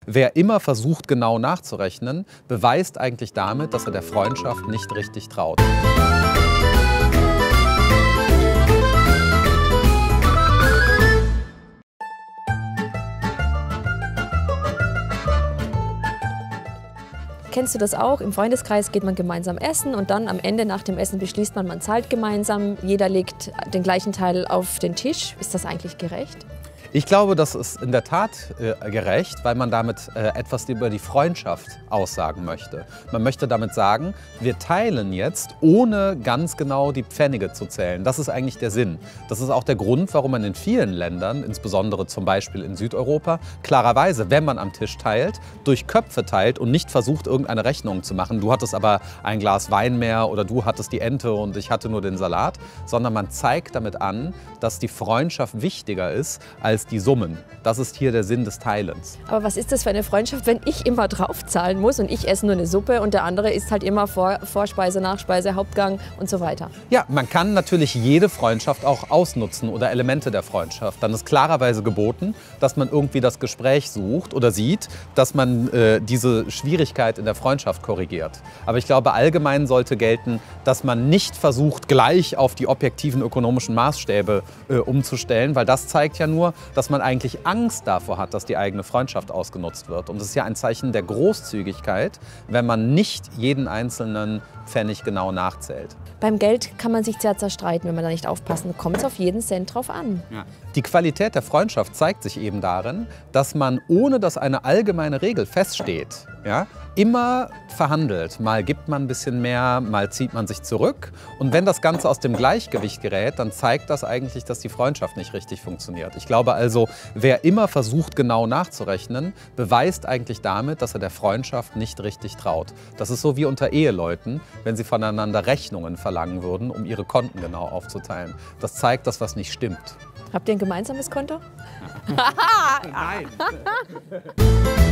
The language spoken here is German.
Wer immer versucht, genau nachzurechnen, beweist eigentlich damit, dass er der Freundschaft nicht richtig traut. Kennst du das auch? Im Freundeskreis geht man gemeinsam essen und dann am Ende nach dem Essen beschließt man, man zahlt gemeinsam. Jeder legt den gleichen Teil auf den Tisch. Ist das eigentlich gerecht? Ich glaube, das ist in der Tat gerecht, weil man damit etwas über die Freundschaft aussagen möchte. Man möchte damit sagen, wir teilen jetzt, ohne ganz genau die Pfennige zu zählen. Das ist eigentlich der Sinn. Das ist auch der Grund, warum man in vielen Ländern, insbesondere zum Beispiel in Südeuropa, klarerweise, wenn man am Tisch teilt, durch Köpfe teilt und nicht versucht, irgendeine Rechnung zu machen. Du hattest aber ein Glas Wein mehr oder du hattest die Ente und ich hatte nur den Salat, sondern man zeigt damit an, dass die Freundschaft wichtiger ist als die Summen. Das ist hier der Sinn des Teilens. Aber was ist das für eine Freundschaft, wenn ich immer draufzahlen muss und ich esse nur eine Suppe und der andere isst halt immer Vorspeise, Nachspeise, Hauptgang und so weiter? Ja, man kann natürlich jede Freundschaft auch ausnutzen oder Elemente der Freundschaft. Dann ist klarerweise geboten, dass man irgendwie das Gespräch sucht oder sieht, dass man diese Schwierigkeit in der Freundschaft korrigiert. Aber ich glaube, allgemein sollte gelten, dass man nicht versucht, gleich auf die objektiven ökonomischen Maßstäbe umzustellen, weil das zeigt ja nur, dass man eigentlich Angst davor hat, dass die eigene Freundschaft ausgenutzt wird. Und es ist ja ein Zeichen der Großzügigkeit, wenn man nicht jeden einzelnen Pfennig genau nachzählt. Beim Geld kann man sich sehr zerstreiten, wenn man da nicht aufpassen. Kommt es auf jeden Cent drauf an. Ja. Die Qualität der Freundschaft zeigt sich eben darin, dass man, ohne dass eine allgemeine Regel feststeht, ja, immer verhandelt. Mal gibt man ein bisschen mehr, mal zieht man sich zurück. Und wenn das Ganze aus dem Gleichgewicht gerät, dann zeigt das eigentlich, dass die Freundschaft nicht richtig funktioniert. Ich glaube also, wer immer versucht, genau nachzurechnen, beweist eigentlich damit, dass er der Freundschaft nicht richtig traut. Das ist so wie unter Eheleuten, wenn sie voneinander Rechnungen verlangen würden, um ihre Konten genau aufzuteilen. Das zeigt, dass was nicht stimmt. Habt ihr ein gemeinsames Konto? Nein.